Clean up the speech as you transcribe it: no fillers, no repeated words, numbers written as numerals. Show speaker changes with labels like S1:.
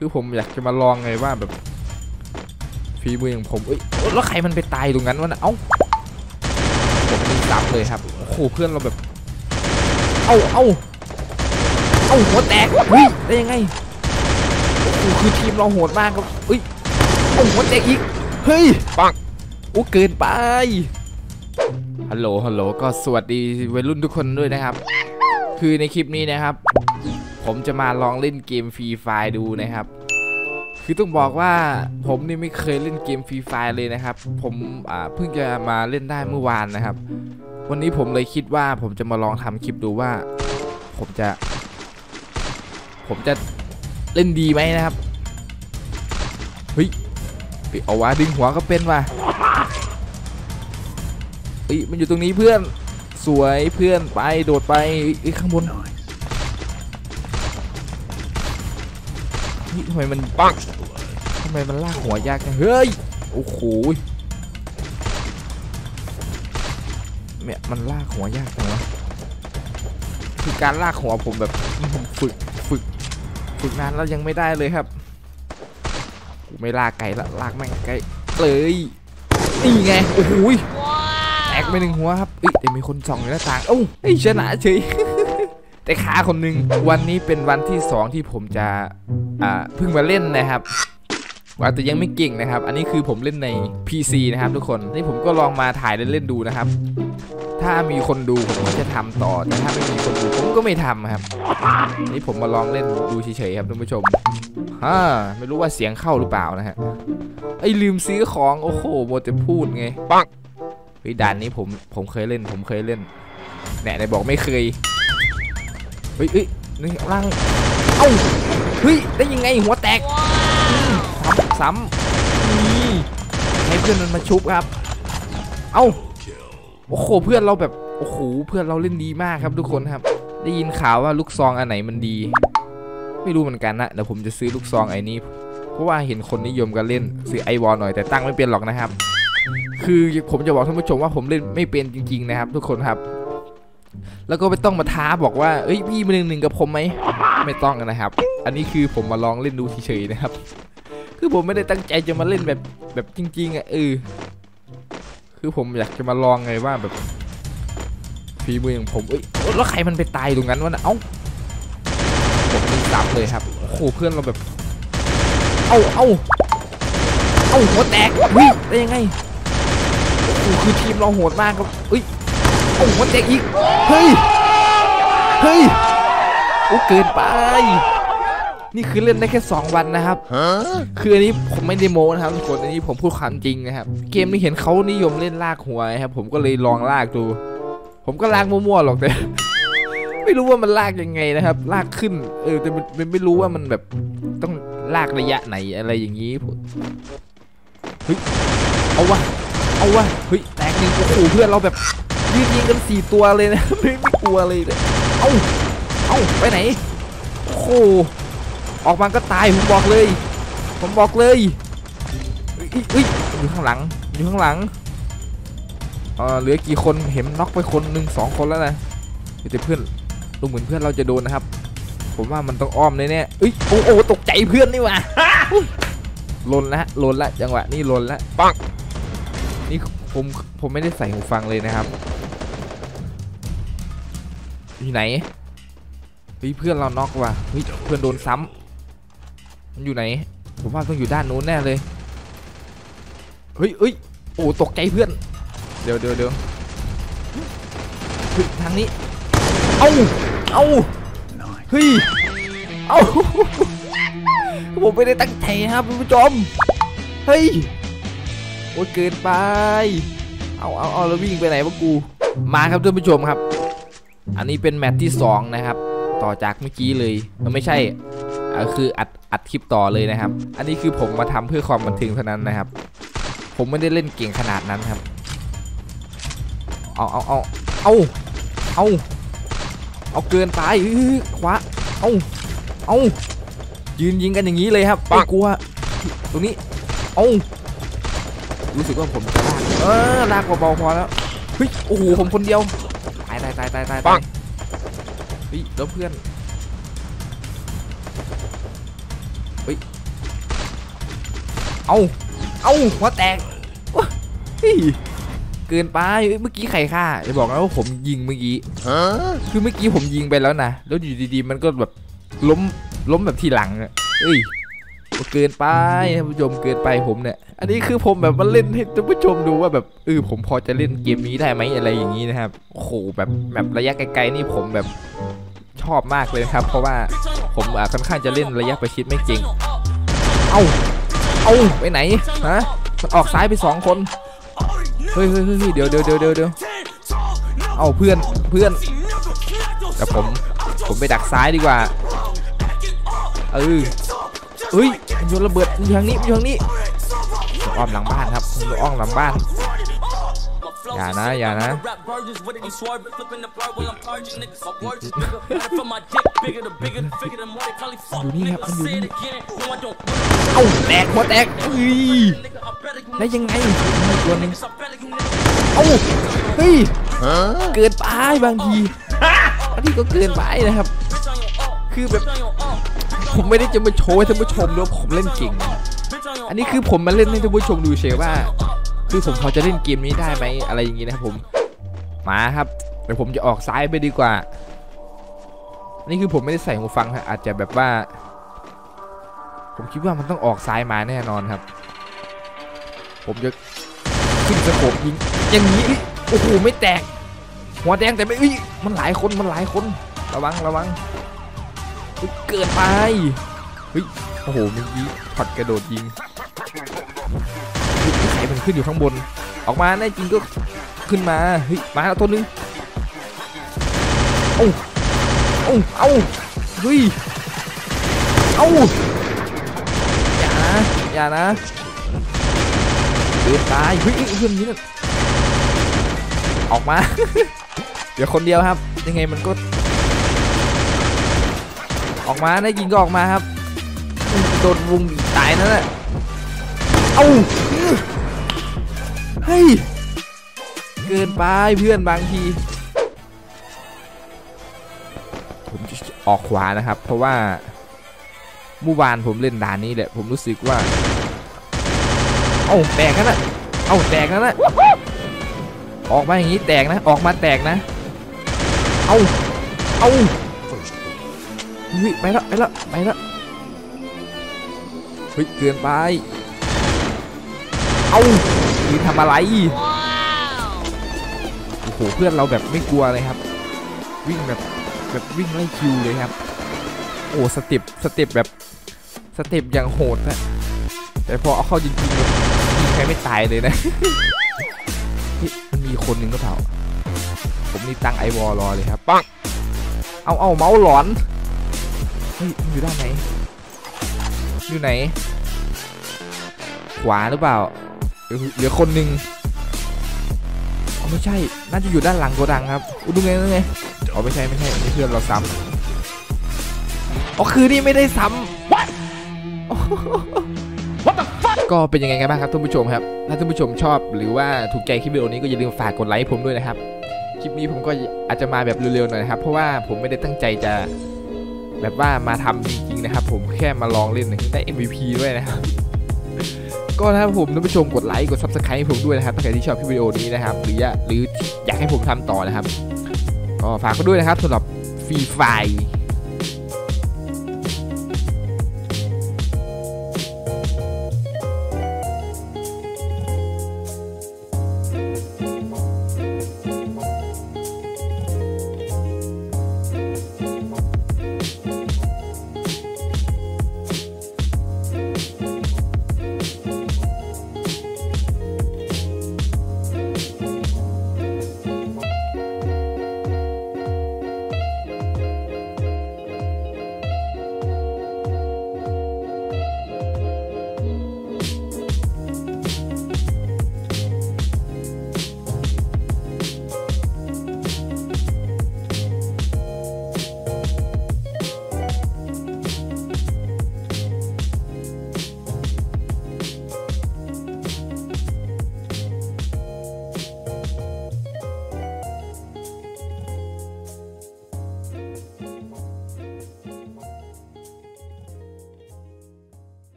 S1: คือผมอยากจะมาลองไงว่าแบบฝีมืออย่างผมแล้วใครมันไปตายตรงนั้นวะนะผมยิงซ้ำเลยครับโอ้โหเพื่อนเราแบบเอาหัวแตกเฮ้ยได้ยังไงโอ้โหคือทีมเราโหดมากครับหัวแตกอีกเฮ้ยปังเกินไปฮัลโหลก็สวัสดีวัยรุ่นทุกคนด้วยนะครับคือในคลิปนี้นะครับผมจะมาลองเล่นเกมฟรีไฟร์ดูนะครับคือต้องบอกว่าผมนี่ไม่เคยเล่นเกมฟรีไฟร์เลยนะครับผมเพิ่งจะมาเล่นได้เมื่อวานนะครับวันนี้ผมเลยคิดว่าผมจะมาลองทำคลิปดูว่าผมจะเล่นดีไหมนะครับเฮ้ยเอาวะดึงหัวก็เป็นว่ะมันอยู่ตรงนี้เพื่อนสวยเพื่อนไปโดดไปข้างบนนี่ทำไมมันปังทำไมมันลากหัวยากจังเฮ้ยโอ้โหเนี่ยมันลากหัวยากจังวะคือการลากหัวผมแบบฝึกนานแล้วยังไม่ได้เลยครับไม่ลากไกลละลากแม่งไกลเลยนี่ไงโอ้โหแตกไปหนึ่งหัวครับแต่มีคนส่องในหน้าต่างชนะเฉย แต่ขาคนหนึ่งวันนี้เป็นวันที่2ที่ผมจะเพิ่งมาเล่นนะครับแต่ยังไม่เก่งนะครับอันนี้คือผมเล่นใน PC นะครับทุกคนนี่ผมก็ลองมาถ่ายเล่นๆดูนะครับถ้ามีคนดูผมก็จะทำต่อแต่ถ้าไม่มีคนดูผมก็ไม่ทำครับนี่ผมมาลองเล่นดูเฉยๆครับท่านผู้ชมไม่รู้ว่าเสียงเข้าหรือเปล่านะฮะลืมซื้อของโอ้โหโมจะพูดไงปังด่านนี้ผมเคยเล่นเนี่ยได้บอกไม่เคยนี่ล่างได้ยังไงหัวแตกซ้ำนี่ให้เพื่อนมันมาชุบครับโอ้โหเพื่อนเราแบบโอ้โหเพื่อนเราเล่นดีมากครับทุกคนครับได้ยินข่าวว่าลูกซองอันไหนมันดีไม่รู้เหมือนกันนะเดี๋ยวผมจะซื้อลูกซองไอ้นี้เพราะว่าเห็นคนนิยมกันเล่นซื้อไอวอลหน่อยแต่ตั้งไม่เป็นหรอกนะครับคือผมจะบอกท่านผู้ชมว่าผมเล่นไม่เป็นจริงๆนะครับทุกคนครับแล้วก็ไม่ต้องมาท้าบอกว่าพี่มาหนึ่งกับผมไหมไม่ต้องนะครับอันนี้คือผมมาลองเล่นดูเฉยๆนะครับคือผมไม่ได้ตั้งใจจะมาเล่นแบบจริงๆคือผมอยากจะมาลองไงว่าแบบฝีมืออย่างผมแล้วใครมันไปตายตรงนั้นวะนะผมยิงซ้ำเลยครับโอ้โหเพื่อนเราแบบหัวแตกได้ยังไงโอ้โหคือทีมเราโหดมากครับหัวแตกอีกเฮ้ยเกินไปนี่คือเล่นได้แค่2 วันนะครับคืออันนี้ผมไม่ได้โม้นะครับทุกคนอันนี้ผมพูดความจริงนะครับเกมนี้เห็นเขานิยมเล่นลากหัวครับผมก็เลยลองลากดูผมก็ลากมั่วๆหรอกแต่ไม่รู้ว่ามันลากยังไงนะครับลากขึ้นแต่มันไม่รู้ว่ามันแบบต้องลากระยะไหนอะไรอย่างนี้เอาวะแตกหนึ่งโอ้โหเพื่อนเราแบบยิงกัน4 ตัวเลยนะไม่กลัวเลยไปไหนโอ้โหออกมาก็ตายผมบอกเลยอยู่ข้างหลังเหลือกี่คนเห็นน็อกไปคนหนึ่ง2 คนแล้วนะแต่เพื่อนดูเหมือนเพื่อนเราจะโดนนะครับผมว่ามันต้องอ้อมแน่ๆโอ้ตกใจเพื่อนนี่ว่ะลนละจังหวะนี่ลนละปังนี่ผมไม่ได้ใส่หูฟังเลยนะครับอยู่ไหนเพื่อนเราน็อกว่ะเพื่อนโดนซ้ำมันอยู่ไหนผมว่าต้องอยู่ด้านโน้นแน่เลยโอ้ตกใจเพื่อนเดี๋ยวทางนี้ผมไม่ได้ตั้งใจครับคุณผู้ชมโอ้เกินไปเอาแล้ววิ่งไปไหนวะกูมาครับท่านผู้ชมครับอันนี้เป็นแมตช์ที่2นะครับต่อจากเมื่อกี้เลยไม่ใช่คืออัดคลิปต่อเลยนะครับอันนี้คือผมมาทำเพื่อความบันเทิงเท่านั้นนะครับผมไม่ได้เล่นเก่งขนาดนั้นครับเอาเกินไปขวายืนยิงกันอย่างนี้เลยครับไม่กลัวตรงนี้รู้สึกว่าผมจะลากเบาๆพอแล้วโอ้โหผมคนเดียวตายแล้วเพื่อนเฮ้ยเอาหัวแตกเฮ้ยเกินไปเมื่อกี้ใครฆ่าจะบอกนะว่าผมยิงเมื่อกี้คือเมื่อกี้ผมยิงไปแล้วนะแล้วอยู่ดีๆมันก็แบบล้มแบบทีหลังอ่ะเอ้ยเกินไปท่านผู้ชมเกินไปผมเนี่ยอันนี้คือผมแบบมาเล่นให้ท่านผู้ชมดูว่าแบบผมพอจะเล่นเกมนี้ได้ไหมอะไรอย่างนี้นะครับโอ้โหแบบระยะไกลๆนี่ผมแบบชอบมากเลยครับเพราะว่าผมค่อนข้างจะเล่นระยะประชิดไม่เก่งเอาไปไหนฮะมันออกซ้ายไป2 คนเฮ้ยเดี๋ยวเอาเพื่อนแต่ผมไปดักซ้ายดีกว่าเฮ้ยมันโยนระเบิดมันอยู่ทางนี้อ้อมหลังบ้านครับอ้อมหลังบ้านอย่านะอยู่นี่ครับมันอยู่นี่เอ้าแตกหัวแตกได้ยังไงตัวนึงเอ้าเฮ้ยเกินไปบางทีอันนี้ก็เกินไปนะครับคือแบบผมไม่ได้จะมาโชว์ให้ท่านผู้ชมดูว่าผมเล่นเก่งอันนี้คือผมมาเล่นให้ท่านผู้ชมดูเฉยว่าคือผมพอจะเล่นเกมนี้ได้ไหมอะไรอย่างนี้นะครับผมมาครับเดี๋ยวผมจะออกซ้ายไปดีกว่านี่คือผมไม่ได้ใส่หูฟังครับอาจจะแบบว่าผมคิดว่ามันต้องออกซ้ายมาแน่นอนครับผมจะขึ้นสโคปยิงอย่างนี้โอ้โหไม่แตกหัวแดงแต่ไม่มันหลายคนระวังเกิดไปเฮ้ยโอ้โหเมื่อกี้ช็อตกระโดดยิงไข่มันขึ้นอยู่ข้างบนออกมาแน่จริงก็ขึ้นมาเฮ้ยมาแล้วตัวนึงเอาเฮ้ยอย่านะเดือดตายเฮ้ยเพื่อนนี้น่ะออกมา เดี๋ยวคนเดียวครับยังไงมันก็ออกมาได้ยิงก็ออกมาครับโดนรุมตายนั่นแหละเฮ้ยเกินไปเพื่อนบางทีผมจะออกขวานะครับเพราะว่าเมื่อวานผมเล่นด่านนี้แหละผมรู้สึกว่าแตกนั่นแหละแตกนั่นแหละออกมาอย่างนี้แตกนะออกมาแตกนะเฮ้ยไปแล้วเฮ้ยเกินไปนี่ทำอะไรโอ้โหเพื่อนเราแบบไม่กลัวเลยครับวิ่งแบบวิ่งไล่คิวเลยครับโอ้สเต็ปแบบสเต็ปอย่างโหดนะแต่พอเอาเข้าจริงๆแบบยิงใครไม่ตายเลยนะมันมีคนหนึ่งก็เปล่าผมนี่ตั้งไอวอลรอเลยครับปังเอาเมาส์หลอนเฮ้ยมันอยู่ด้านไหนอยู่ไหนขวาหรือเปล่าเหลือคนหนึ่งไม่ใช่น่าจะอยู่ด้านหลังโกดังครับดูไงไม่ใช่เพื่อนเราซ้ำคือนี่ไม่ได้ซ้ำ What the fuck ก็เป็นยังไงกันบ้างครับท่านผู้ชมครับถ้าท่านผู้ชมชอบหรือว่าถูกใจคลิปวิดีโอนี้ก็อย่าลืมฝากกดไลค์ผมด้วยนะครับคลิปนี้ผมก็อาจจะมาแบบเร็วๆหน่อยนะครับเพราะว่าผมไม่ได้ตั้งใจจะแบบว่ามาทำจริงๆนะครับผมแค่มาลองเล่นได้ MVP ด้วยนะครับก็ถ้าผมท่านผู้ชมกดไลค์กด Subscribe ให้ผมด้วยนะครับถ้าใครที่ชอบคลิปวิดีโอนี้นะครับหรืออยากให้ผมทำต่อนะครับก็ฝากกันด้วยนะครับสำหรับฟรีไฟ